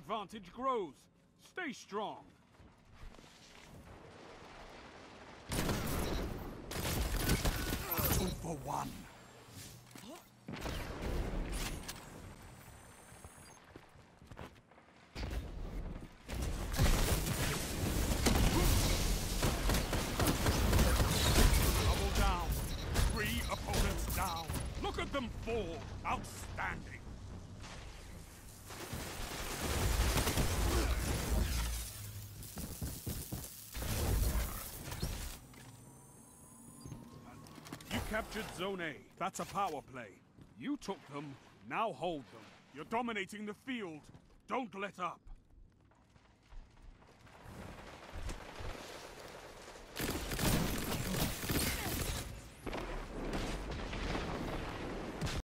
advantage grows. Stay strong. 2 for 1. Double down. 3 opponents down. Look at them fall. Outstanding. You captured Zone A. That's a power play. You took them, now hold them. You're dominating the field. Don't let up.